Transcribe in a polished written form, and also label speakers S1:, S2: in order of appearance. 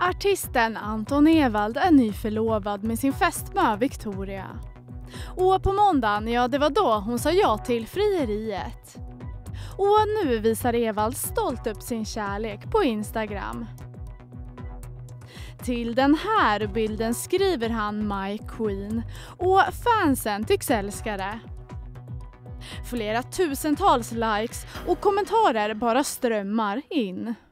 S1: Artisten Anton Ewald är nyförlovad med sin fästmö Victoria. Och på måndagen, ja det var då hon sa ja till frieriet. Och nu visar Ewald stolt upp sin kärlek på Instagram. Till den här bilden skriver han My Queen och fansen tycks älska det. Flera tusentals likes och kommentarer bara strömmar in.